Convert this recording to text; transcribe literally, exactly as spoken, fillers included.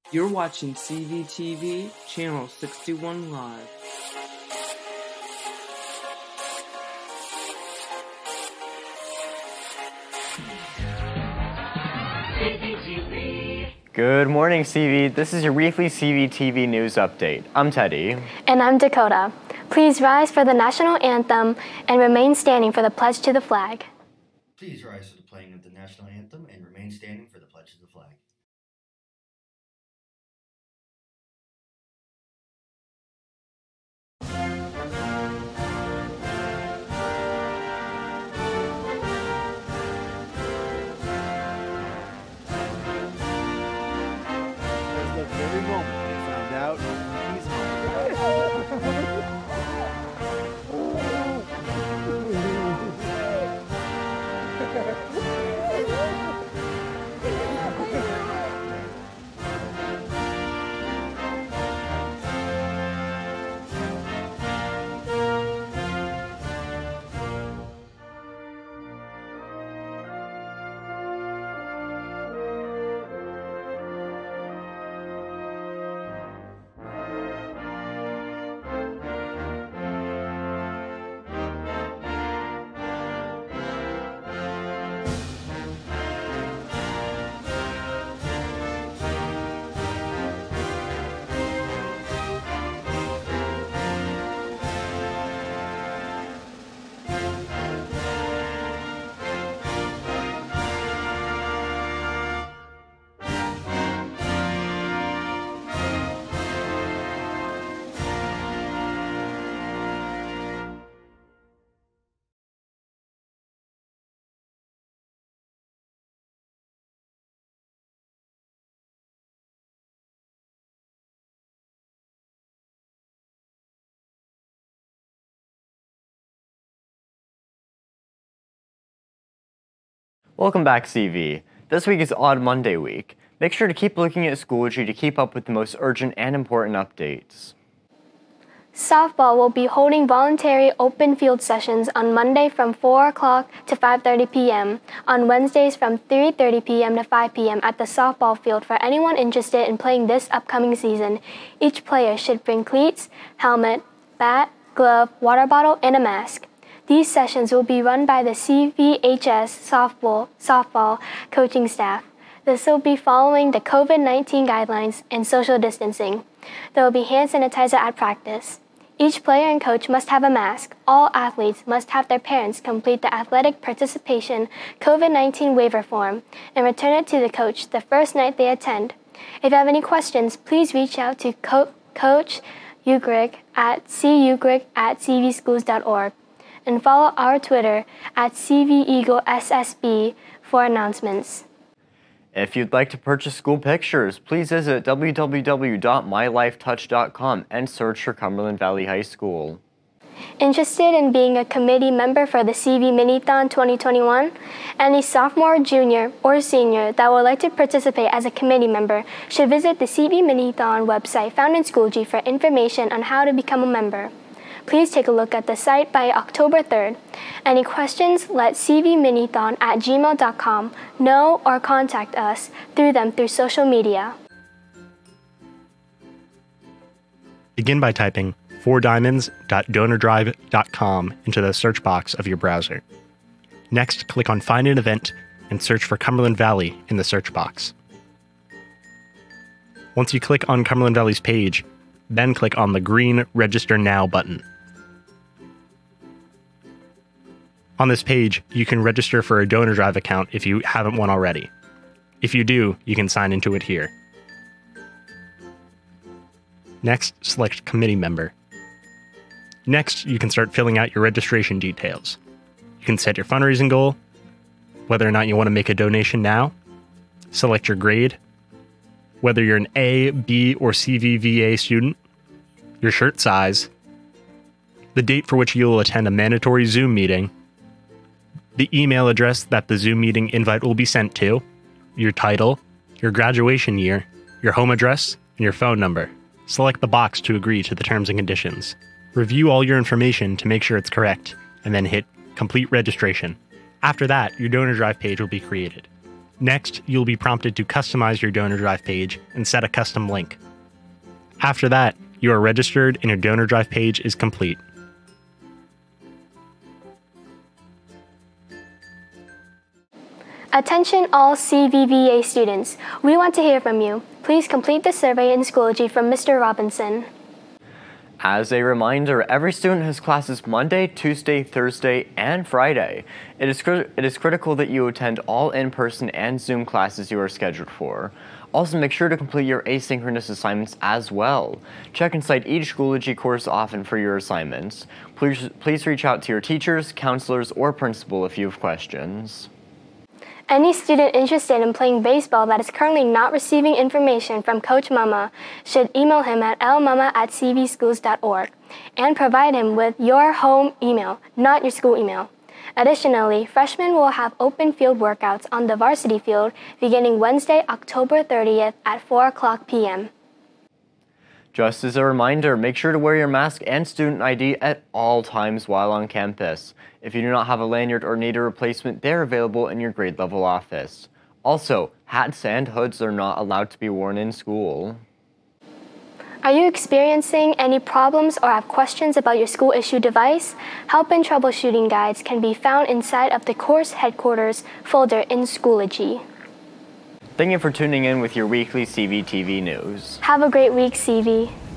You're watching C V T V, Channel sixty-one Live. C V T V. Good morning, C V. This is your weekly C V T V news update. I'm Teddy. And I'm Dakota. Please rise for the national anthem and remain standing for the pledge to the flag. Please rise for the playing of the national anthem and remain standing for the pledge to the flag. The very moment they found out he's home. Welcome back, C V. This week is Odd Monday week. Make sure to keep looking at Schoology to keep up with the most urgent and important updates. Softball will be holding voluntary open field sessions on Monday from four o'clock to five thirty p m, on Wednesdays from three thirty p m to five p m at the softball field for anyone interested in playing this upcoming season. Each player should bring cleats, helmet, bat, glove, water bottle, and a mask. These sessions will be run by the C V H S softball, softball coaching staff. This will be following the COVID nineteen guidelines and social distancing. There will be hand sanitizer at practice. Each player and coach must have a mask. All athletes must have their parents complete the athletic participation COVID nineteen waiver form and return it to the coach the first night they attend. If you have any questions, please reach out to Co- Coach Ugrig at c ugrig at c v schools dot org. And follow our Twitter at C V Eagle S S B for announcements. If you'd like to purchase school pictures, please visit w w w dot my life touch dot com and search for Cumberland Valley High School. Interested in being a committee member for the C V Minithon twenty twenty-one? Any sophomore, junior, or senior that would like to participate as a committee member should visit the C V Minithon website found in Schoology for information on how to become a member. Please take a look at the site by October third. Any questions, let c v minithon at gmail dot com know or contact us through them through social media. Begin by typing four diamonds dot donor drive dot com into the search box of your browser. Next, click on Find an Event and search for Cumberland Valley in the search box. Once you click on Cumberland Valley's page, then click on the green Register Now button. On this page, you can register for a donor drive account if you haven't one already. If you do, you can sign into it here. Next, select Committee Member. Next, you can start filling out your registration details. You can set your fundraising goal, whether or not you want to make a donation now, select your grade, whether you're an A, B, or C V V A student, your shirt size, the date for which you will attend a mandatory Zoom meeting, the email address that the Zoom meeting invite will be sent to, your title, your graduation year, your home address, and your phone number. Select the box to agree to the terms and conditions. Review all your information to make sure it's correct, and then hit Complete Registration. After that, your donor drive page will be created. Next, you'll be prompted to customize your donor drive page and set a custom link. After that, you are registered and your donor drive page is complete. Attention all C V V A students. We want to hear from you. Please complete the survey in Schoology from Mister Robinson. As a reminder, every student has classes Monday, Tuesday, Thursday, and Friday. It is, cri- it is critical that you attend all in-person and Zoom classes you are scheduled for. Also, make sure to complete your asynchronous assignments as well. Check and cite each Schoology course often for your assignments. Please, please reach out to your teachers, counselors, or principal if you have questions. Any student interested in playing baseball that is currently not receiving information from Coach Mama should email him at l mama at c v schools dot org and provide him with your home email, not your school email. Additionally, freshmen will have open field workouts on the varsity field beginning Wednesday, October thirtieth at four o'clock p m Just as a reminder, make sure to wear your mask and student I D at all times while on campus. If you do not have a lanyard or need a replacement, they're available in your grade level office. Also, hats and hoods are not allowed to be worn in school. Are you experiencing any problems or have questions about your school issue device? Help and troubleshooting guides can be found inside of the course headquarters folder in Schoology. Thank you for tuning in with your weekly C V T V news. Have a great week, C V.